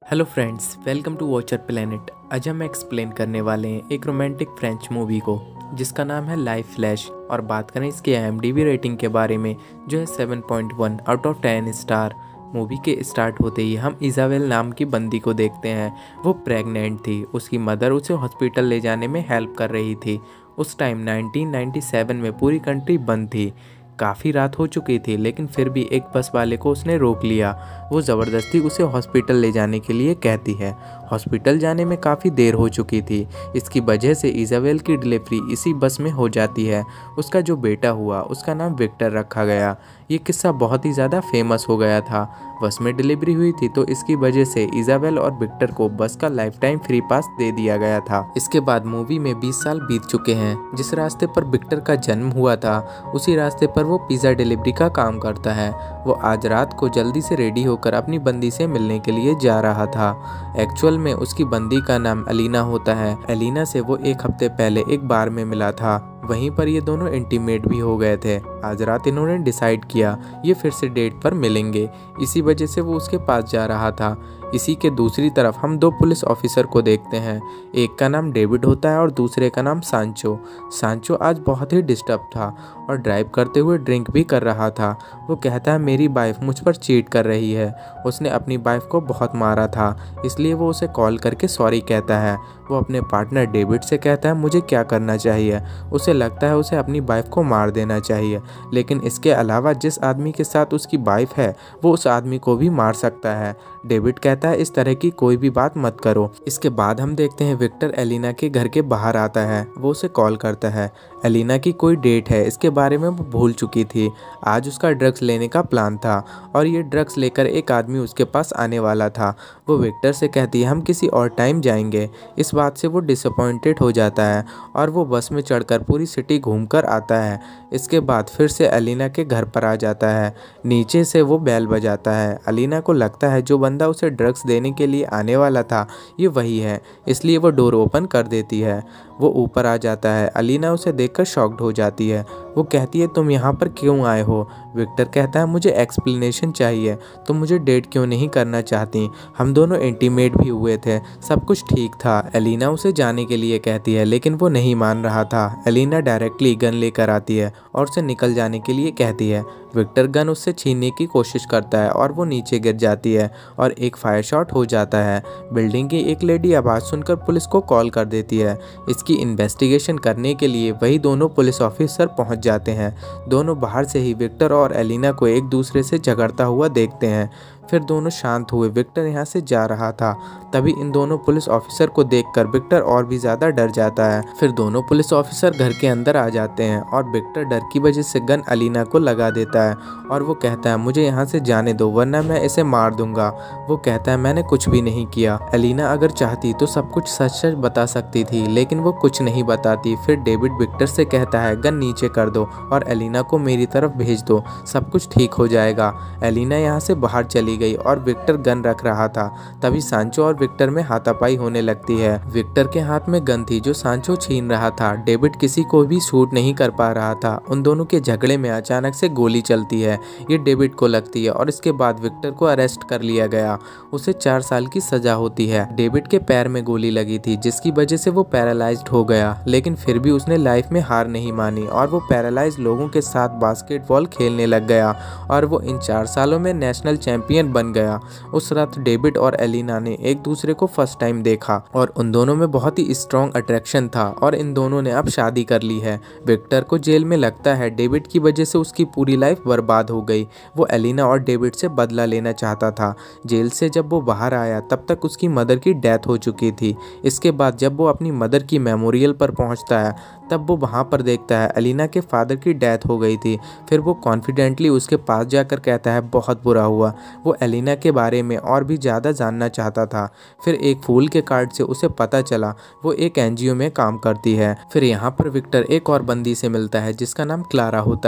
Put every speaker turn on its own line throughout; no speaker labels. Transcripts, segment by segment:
Hello friends, welcome to Watcher Planet. आज हम explain करने वाले हैं एक रोमांटिक फ्रेंच मूवी को जिसका नाम है लाइफ फ्लैश। और बात करें इसकी IMDb रेटिंग के बारे में जो है 7.1 आउट ऑफ 10 स्टार। मूवी के स्टार्ट होते ही हम इज़ाबेल नाम की बंदी को देखते हैं। वो प्रेग्नेंट थी। उसकी मदर उसे हॉस्पिटल ले जाने में हेल्प कर रही थी। उस टाइम 1997 में पूरी कंट्री बंद थी। काफ़ी रात हो चुकी थी, लेकिन फिर भी एक बस वाले को उसने रोक लिया। वो ज़बरदस्ती उसे हॉस्पिटल ले जाने के लिए कहती है। हॉस्पिटल जाने में काफ़ी देर हो चुकी थी। इसकी वजह से इज़ाबेल की डिलीवरी इसी बस में हो जाती है। उसका जो बेटा हुआ उसका नाम विक्टर रखा गया। ये किस्सा बहुत ही ज़्यादा फेमस हो गया था। बस में डिलीवरी हुई थी तो इसकी वजह से इज़ाबेल और विक्टर को बस का लाइफ टाइम फ्री पास दे दिया गया था। इसके बाद मूवी में 20 साल बीत चुके हैं। जिस रास्ते पर विक्टर का जन्म हुआ था उसी रास्ते पर वो पिज़्ज़ा डिलीवरी का काम करता है। वो आज रात को जल्दी से रेडी होकर अपनी बंदी से मिलने के लिए जा रहा था। एक्चुअल में उसकी बंदी का नाम अलीना होता है। अलीना से वो एक हफ्ते पहले एक बार में मिला था। वहीं पर ये दोनों इंटीमेट भी हो गए थे। आज रात इन्होंने डिसाइड किया ये फिर से डेट पर मिलेंगे। इसी वजह से वो उसके पास जा रहा था। इसी के दूसरी तरफ हम दो पुलिस ऑफिसर को देखते हैं। एक का नाम डेविड होता है और दूसरे का नाम सांचो। सांचो आज बहुत ही डिस्टर्ब था और ड्राइव करते हुए ड्रिंक भी कर रहा था। वो कहता है मेरी वाइफ मुझ पर चीट कर रही है। उसने अपनी वाइफ को बहुत मारा था, इसलिए वो उसे कॉल करके सॉरी कहता है। वो अपने पार्टनर डेविड से कहता है मुझे क्या करना चाहिए। उसे लगता है उसे अपनी वाइफ को मार देना चाहिए, लेकिन इसके अलावा जिस आदमी के साथ उसकी वाइफ है वो उस आदमी को भी मार सकता है। डेविड कहता है इस तरह की कोई भी बात मत करो। इसके बाद हम देखते हैं विक्टर एलिना के घर के बाहर आता है। वो उसे कॉल करता है। एलिना की कोई डेट है इसके बारे में वो भूल चुकी थी। आज उसका ड्रग्स लेने का प्लान था और ये ड्रग्स लेकर एक आदमी उसके पास आने वाला था। वो विक्टर से कहती है हम किसी और टाइम जाएंगे। इस बात से वो डिसअपॉइंटेड हो जाता है और वो बस में चढ़कर पूरी सिटी घूमकर आता है। इसके बाद फिर से एलिना के घर पर आ जाता है। नीचे से वो बेल बजाता है। एलिना को लगता है जो बंदा उसे ड्रग्स देने के लिए आने वाला था ये वही है, इसलिए वो डोर ओपन कर देती है। वो ऊपर आ जाता है। एलिना उसे देखकर शॉक्ड हो जाती है। वो कहती है तुम यहाँ पर क्यों आए हो। विक्टर कहता है मुझे एक्सप्लेनेशन चाहिए। तुम मुझे डेट क्यों नहीं करना चाहती। हम दोनों इंटीमेट भी हुए थे, सब कुछ ठीक था। एलिना उसे जाने के लिए कहती है लेकिन वो नहीं मान रहा था। एलिना डायरेक्टली गन लेकर आती है और उसे निकल जाने के लिए कहती है। विक्टर गन उससे छीनने की कोशिश करता है और वो नीचे गिर जाती है और एक फायर शॉट हो जाता है। बिल्डिंग की एक लेडी आवाज़ सुनकर पुलिस को कॉल कर देती है। इसकी इन्वेस्टिगेशन करने के लिए वही दोनों पुलिस ऑफिसर पहुंच जाते हैं। दोनों बाहर से ही विक्टर और एलिना को एक दूसरे से झगड़ता हुआ देखते हैं। फिर दोनों शांत हुए। विक्टर यहाँ से जा रहा था, तभी इन दोनों पुलिस ऑफिसर को देखकर विक्टर और भी ज़्यादा डर जाता है। फिर दोनों पुलिस ऑफिसर घर के अंदर आ जाते हैं और विक्टर डर की वजह से गन एलिना को लगा देता है और वो कहता है मुझे यहाँ से जाने दो वरना मैं इसे मार दूंगा। वो कहता है मैंने कुछ भी नहीं किया। एलिना अगर चाहती तो सब कुछ सच सच बता सकती थी, लेकिन वो कुछ नहीं बताती। फिर डेविड विक्टर से कहता है गन नीचे कर दो और एलिना को मेरी तरफ भेज दो, सब कुछ ठीक हो जाएगा। एलिना यहाँ से बाहर चली गई और विक्टर गन रख रहा था। तभी सांचो और विक्टर में हाथापाई होने लगती है। विक्टर के हाथ में गन थी जो सांचो छीन रहा था। डेविड किसी को भी शूट नहीं कर पा रहा था। उन दोनों के झगड़े में अचानक से गोली चलती है। ये डेविड को लगती है और इसके बाद विक्टर को अरेस्ट कर लिया गया। उसे 4 साल की सजा होती है। डेविड के पैर में गोली लगी थी जिसकी वजह से वो पैरालाइज्ड हो गया, लेकिन फिर भी उसने लाइफ में हार नहीं मानी और वो पैरालाइज्ड लोगों के साथ बास्केटबॉल खेलने लग गया और वो इन 4 सालों में नेशनल चैंपियन बन गया। उस रात डेविड और एलिना ने एक दूसरे को फर्स्ट टाइम देखा और उन दोनों में बहुत ही स्ट्रॉन्ग अट्रैक्शन था और इन दोनों ने अब शादी कर ली है। विक्टर को जेल में लगता है डेविड की वजह से उसकी पूरी लाइफ बर्बाद हो गई। वो एलिना और डेविड से बदला लेना चाहता था। जेल से जब वो बाहर आया तब तक उसकी मदर की डेथ हो चुकी थी। इसके बाद जब वो अपनी मदर की मेमोरियल पर पहुंचता है तब वो वहाँ पर देखता है एलिना के फादर की डेथ हो गई थी। फिर वो कॉन्फिडेंटली उसके पास जाकर कहता है बहुत बुरा हुआ। वो एलिना के बारे में और भी ज़्यादा जानना चाहता था। फिर एक फूल के कार्ड से उसे पता चला वो एक NGO में काम करती है। फिर यहाँ पर विक्टर एक और बंदी से मिलता है जिसका नाम क्लारा होता है।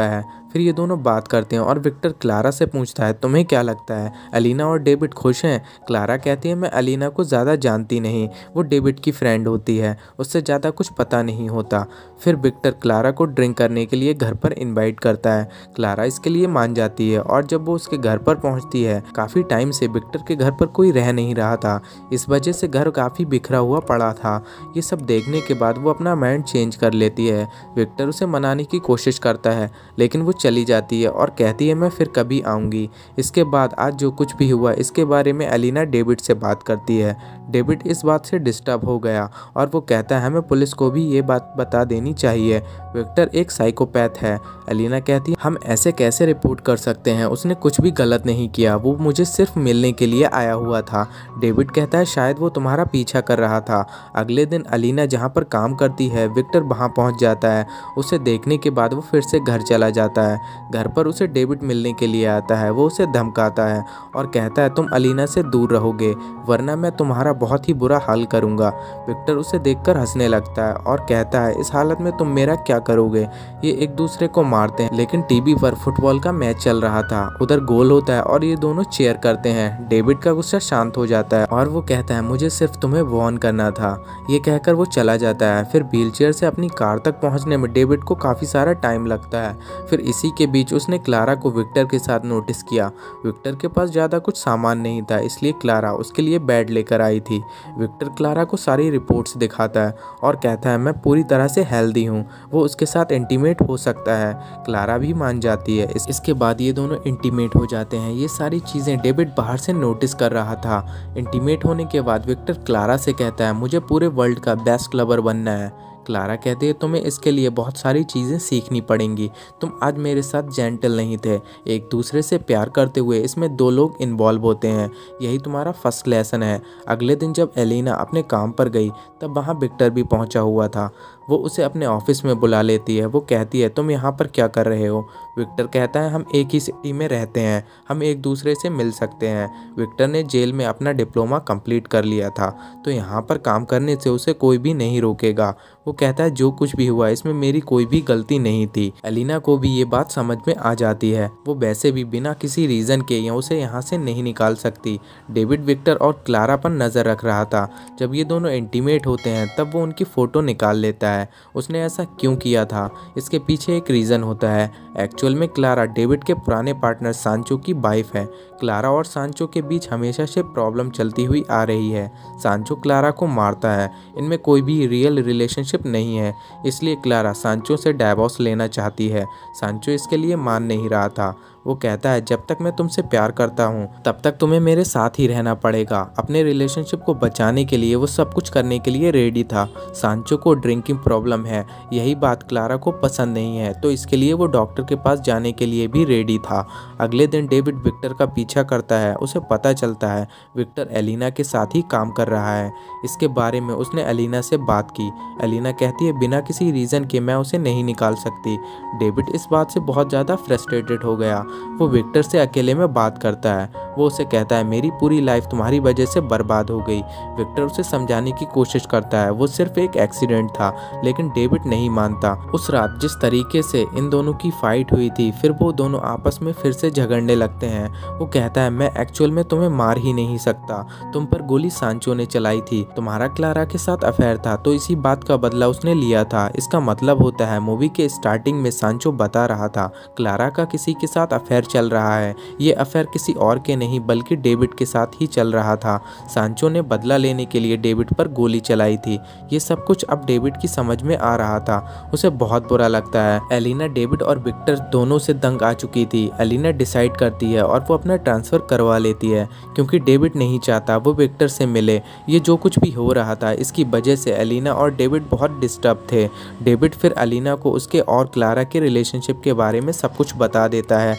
फिर ये दोनों बात करते हैं और विक्टर क्लारा से पूछता है तुम्हें क्या लगता है अलीना और डेविड खुश हैं। क्लारा कहती है मैं अलीना को ज़्यादा जानती नहीं, वो डेविड की फ्रेंड होती है, उससे ज़्यादा कुछ पता नहीं होता। फिर विक्टर क्लारा को ड्रिंक करने के लिए घर पर इनवाइट करता है। क्लारा इसके लिए मान जाती है और जब वो उसके घर पर पहुंचती है काफ़ी टाइम से विक्टर के घर पर कोई रह नहीं रहा था, इस वजह से घर काफ़ी बिखरा हुआ पड़ा था। ये सब देखने के बाद वो अपना माइंड चेंज कर लेती है। विक्टर उसे मनाने की कोशिश करता है लेकिन वो चली जाती है और कहती है मैं फिर कभी आऊँगी। इसके बाद आज जो कुछ भी हुआ इसके बारे में अलीना डेविड से बात करती है। डेविड इस बात से डिस्टर्ब हो गया और वो कहता है हमें पुलिस को भी ये बात बता देनी चाहिए, विक्टर एक साइकोपैथ है। अलीना कहती है हम ऐसे कैसे रिपोर्ट कर सकते हैं, उसने कुछ भी गलत नहीं किया, वो मुझे सिर्फ मिलने के लिए आया हुआ था। डेविड कहता है शायद वो तुम्हारा पीछा कर रहा था। अगले दिन अलीना जहाँ पर काम करती है विक्टर वहाँ पहुँच जाता है। उसे देखने के बाद वो फिर से घर चला जाता है। घर पर उसे डेविड मिलने के लिए आता है। वो उसे धमकाता है और कहता है तुम अलीना से दूर रहोगे वरना मैं तुम्हारा बहुत ही बुरा हाल करूँगा। विक्टर उसे देखकर हंसने लगता है और कहता है इस हालत में तुम मेरा क्या करोगे। ये एक दूसरे को मारते हैं लेकिन टीवी पर फुटबॉल का मैच चल रहा था, उधर गोल होता है और ये दोनों चीयर करते हैं। डेविड का गुस्सा शांत हो जाता है और वो कहता है मुझे सिर्फ तुम्हें वार्न करना था। ये कहकर वो चला जाता है। फिर व्हीलचेयर से अपनी कार तक पहुंचने में डेविड को काफ़ी सारा टाइम लगता है। फिर इसी के बीच उसने क्लारा को विक्टर के साथ नोटिस किया। विक्टर के पास ज़्यादा कुछ सामान नहीं था इसलिए क्लारा उसके लिए बेड लेकर आई थी। विक्टर क्लारा को सारी रिपोर्ट्स दिखाता है और कहता है मैं पूरी तरह से हेल्दी हूँ, वो उसके साथ इंटीमेट हो सकता है। क्लारा भी मान जाती है। इसके बाद ये दोनों इंटीमेट हो जाते हैं। ये सारी चीज़ें डेविड बाहर से नोटिस कर रहा था। इंटीमेट होने के बाद विक्टर क्लारा से कहता है मुझे पूरे वर्ल्ड का बेस्ट लवर बनना है। क्लारा कहती है तुम्हें इसके लिए बहुत सारी चीज़ें सीखनी पड़ेंगी, तुम आज मेरे साथ जेंटल नहीं थे। एक दूसरे से प्यार करते हुए इसमें दो लोग इन्वॉल्व होते हैं, यही तुम्हारा फर्स्ट लेसन है। अगले दिन जब एलिना अपने काम पर गई तब वहाँ विक्टर भी पहुँचा हुआ था। वो उसे अपने ऑफिस में बुला लेती है। वो कहती है तुम यहाँ पर क्या कर रहे हो। विक्टर कहता है हम एक ही सिटी में रहते हैं, हम एक दूसरे से मिल सकते हैं। विक्टर ने जेल में अपना डिप्लोमा कंप्लीट कर लिया था तो यहाँ पर काम करने से उसे कोई भी नहीं रोकेगा। वो कहता है जो कुछ भी हुआ इसमें मेरी कोई भी गलती नहीं थी। एलिना को भी ये बात समझ में आ जाती है। वो वैसे भी बिना किसी रीज़न के या उसे यहाँ से नहीं निकाल सकती। डेविड विक्टर और क्लारा पर नज़र रख रहा था। जब ये दोनों इंटीमेट होते हैं तब वो उनकी फ़ोटो निकाल लेता है। उसने ऐसा क्यों किया था, इसके पीछे एक रीज़न होता है। एक्चुअल में क्लारा डेविड के पुराने पार्टनर सांचो की वाइफ है। क्लारा और सांचो के बीच हमेशा से प्रॉब्लम चलती हुई आ रही है। सांचो क्लारा को मारता है, इनमें कोई भी रियल रिलेशनशिप नहीं है, इसलिए क्लारा सांचो से डाइवोर्स लेना चाहती है। सांचो इसके लिए मान नहीं रहा था। वो कहता है जब तक मैं तुमसे प्यार करता हूँ तब तक तुम्हें मेरे साथ ही रहना पड़ेगा। अपने रिलेशनशिप को बचाने के लिए वो सब कुछ करने के लिए रेडी था। सांचो को ड्रिंकिंग प्रॉब्लम है, यही बात क्लारा को पसंद नहीं है तो इसके लिए वो डॉक्टर के पास जाने के लिए भी रेडी था। अगले दिन डेविड विक्टर का पीछा करता है। उसे पता चलता है विक्टर एलिना के साथ ही काम कर रहा है। इसके बारे में उसने एलिना से बात की। एलिना कहती है बिना किसी रीज़न के मैं उसे नहीं निकाल सकती। डेविड इस बात से बहुत ज़्यादा फ्रस्ट्रेटेड हो गया। वो विक्टर से अकेले में बात करता है। वो उसे कहता है मेरी पूरी लाइफ तुम्हारी वजह से बर्बाद हो गई। विक्टर उसे समझाने की कोशिश करता है वो सिर्फ एक एक्सीडेंट था, लेकिन डेविड नहीं मानता। उस रात जिस तरीके से इन दोनों की फाइट हुई थी फिर वो दोनों आपस में फिर से झगड़ने लगते हैं। वो कहता है मैं एक्चुअल में तुम्हें मार ही नहीं सकता, तुम पर गोली सांचो ने चलाई थी, तुम्हारा क्लारा के साथ अफेयर था तो इसी बात का बदला उसने लिया था। इसका मतलब होता है मूवी के स्टार्टिंग में सांचो बता रहा था क्लारा का किसी के साथ अफेयर चल रहा है। ये अफेयर किसी और के नहीं बल्कि डेविड के साथ ही चल रहा था। सांचो ने बदला लेने के लिए डेविड पर गोली चलाई थी। ये सब कुछ अब डेविड की समझ में आ रहा था। उसे बहुत बुरा लगता है। एलिना डेविड और विक्टर दोनों से दंग आ चुकी थी। एलिना डिसाइड करती है और वो अपना ट्रांसफ़र करवा लेती है क्योंकि डेविड नहीं चाहता वो विक्टर से मिले। ये जो कुछ भी हो रहा था इसकी वजह से एलिना और डेविड बहुत डिस्टर्ब थे। डेविड फिर एलिना को उसके और क्लारा के रिलेशनशिप के बारे में सब कुछ बता देता है।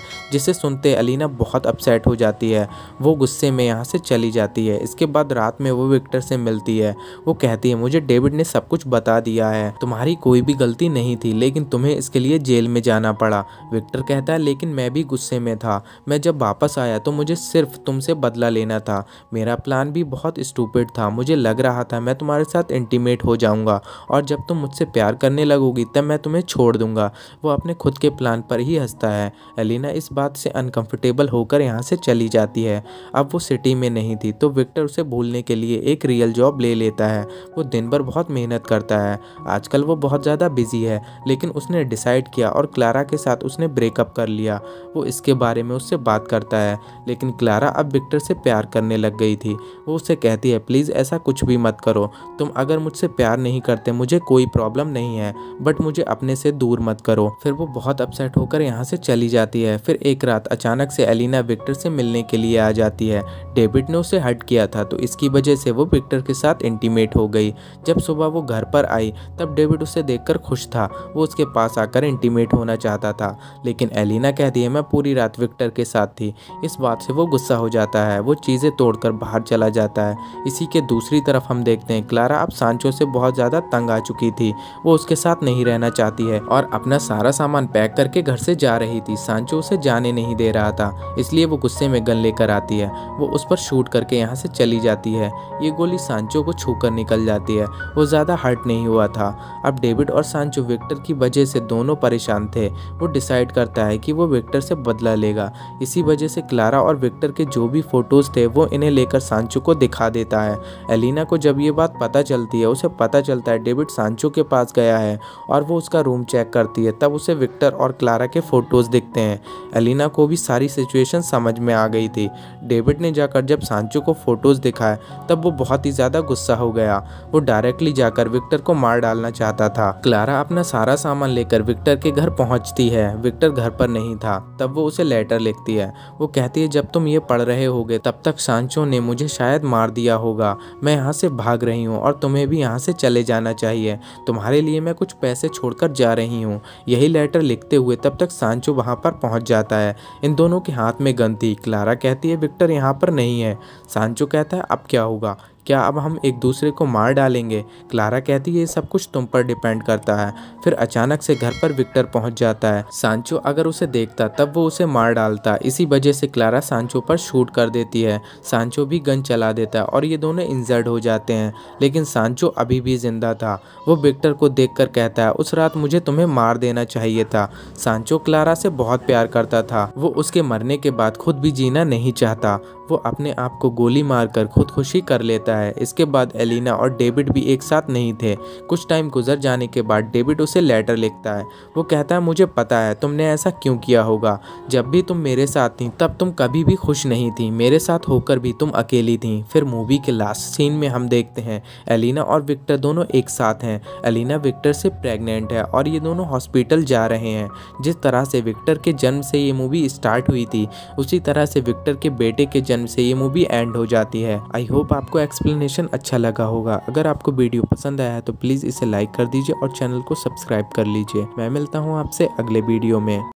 जिसे सुनते एलिना बहुत अपसेट हो जाती है। वो गुस्से में यहाँ से चली जाती है। इसके बाद रात में वो विक्टर से मिलती है। वो कहती है मुझे डेविड ने सब कुछ बता दिया है, तुम्हारी कोई भी गलती नहीं थी, लेकिन तुम्हें इसके लिए जेल में जाना पड़ा। विक्टर कहता है लेकिन मैं भी गुस्से में था, मैं जब वापस आया तो मुझे सिर्फ तुमसे बदला लेना था। मेरा प्लान भी बहुत स्टूपिड था, मुझे लग रहा था मैं तुम्हारे साथ इंटीमेट हो जाऊंगा और जब तुम मुझसे प्यार करने लगोगी तब मैं तुम्हें छोड़ दूंगा। वो अपने खुद के प्लान पर ही हंसता है। एलिना इस बात से अनकंफर्टेबल होकर यहाँ से चली जाती है। अब वो सिटी में नहीं थी तो विक्टर उसे भूलने के लिए एक रियल जॉब ले लेता है। वो दिन भर बहुत मेहनत करता है। आजकल वो बहुत ज़्यादा बिजी है, लेकिन उसने डिसाइड किया और क्लारा के साथ उसने ब्रेकअप कर लिया। वो इसके बारे में उससे बात करता है, लेकिन क्लारा अब विक्टर से प्यार करने लग गई थी। वो उससे कहती है प्लीज़ ऐसा कुछ भी मत करो, तुम अगर मुझसे प्यार नहीं करते मुझे कोई प्रॉब्लम नहीं है, बट मुझे अपने से दूर मत करो। फिर वो बहुत अपसेट होकर यहाँ से चली जाती है। फिर एक रात अचानक से एलिना विक्टर से मिलने के लिए आ जाती है। डेविड ने उसे हर्ट किया था तो इसकी वजह से वो विक्टर के साथ इंटीमेट हो गई। जब सुबह वो घर पर आई तब डेविड उसे देखकर खुश था। वो उसके पास आकर इंटीमेट होना चाहता था, लेकिन एलिना कहती है मैं पूरी रात विक्टर के साथ थी। इस बात से वो गुस्सा हो जाता है। वो चीज़ें तोड़कर बाहर चला जाता है। इसी के दूसरी तरफ हम देखते हैं क्लारा अब सांचो से बहुत ज़्यादा तंग आ चुकी थी। वो उसके साथ नहीं रहना चाहती है और अपना सारा सामान पैक करके घर से जा रही थी। सांचो उसे जाने नहीं दे रहा था, इसलिए वो गुस्से में गन लेकर आती है। वो उस पर शूट करके यहाँ से चली जाती है। ये गोली सांचो को छूकर निकल जाती है। वो ज़्यादा हर्ट नहीं हुआ था। अब डेविड और सांचो विक्टर की वजह से दोनों परेशान थे। वो डिसाइड करता है कि वो विक्टर से बदला लेगा। इसी वजह से क्लारा और विक्टर के जो भी फोटोज़ थे वो इन्हें लेकर सांचो को दिखा देता है। एलिना को जब ये बात पता चलती है, उसे पता चलता है डेविड सांचो के पास गया है और वो उसका रूम चेक करती है। तब उसे विक्टर और क्लारा के फोटोज़ दिखते हैं। एलिना को भी सारी सिचुएशन समझ में आ गई थी। डेविड ने जाकर जब सांचो को फोटोज़ दिखाए तब वो बहुत ही ज़्यादा गुस्सा हो गया। वो डायरेक्टली जाकर विक्टर को मार डालना चाहता था। क्लारा अपना सारा सामान लेकर विक्टर के घर पहुंचती है। विक्टर घर पर नहीं था। तब वो उसे लेटर लिखती है। वो कहती है जब तुम ये पढ़ रहे होगे तब तक सांचो ने मुझे शायद मार दिया होगा। मैं यहाँ से भाग रही हूँ और तुम्हें भी यहाँ से चले जाना चाहिए। तुम्हारे लिए मैं कुछ पैसे छोड़कर जा रही हूँ। यही लेटर लिखते हुए तब तक सांचो वहाँ पर पहुँच जाता है। इन दोनों के हाथ में गन थी। क्लारा कहती है विक्टर यहाँ पर नहीं है। सांचो कहता है अब क्या होगा, क्या अब हम एक दूसरे को मार डालेंगे? क्लारा कहती है ये सब कुछ तुम पर डिपेंड करता है। फिर अचानक से घर पर विक्टर पहुंच जाता है। सांचो अगर उसे देखता तब वो उसे मार डालता। इसी वजह से क्लारा सांचो पर शूट कर देती है। सांचो भी गन चला देता है और ये दोनों इंजर्ड हो जाते हैं, लेकिन सांचो अभी भी जिंदा था। वो विक्टर को देखकर कहता है उस रात मुझे तुम्हें मार देना चाहिए था। सांचो क्लारा से बहुत प्यार करता था। वो उसके मरने के बाद खुद भी जीना नहीं चाहता। वो अपने आप को गोली मारकर खुदकुशी कर लेता है। इसके बाद एलिना और डेविड भी एक साथ नहीं थे। कुछ टाइम गुजर जाने के बाद डेविड उसे लेटर लिखता है। वो कहता है मुझे पता है तुमने ऐसा क्यों किया होगा। जब भी तुम मेरे साथ थी तब तुम कभी भी खुश नहीं थी, मेरे साथ होकर भी तुम अकेली थी। फिर मूवी के लास्ट सीन में हम देखते हैं एलिना और विक्टर दोनों एक साथ हैं। एलिना विक्टर से प्रेग्नेंट है और ये दोनों हॉस्पिटल जा रहे हैं। जिस तरह से विक्टर के जन्म से ये मूवी स्टार्ट हुई थी उसी तरह से विक्टर के बेटे के जन्म से ये मूवी एंड हो जाती है। आई होप आपको एक्सप्लेनेशन अच्छा लगा होगा। अगर आपको वीडियो पसंद आया है तो प्लीज़ इसे लाइक कर दीजिए और चैनल को सब्सक्राइब कर लीजिए। मैं मिलता हूँ आपसे अगले वीडियो में।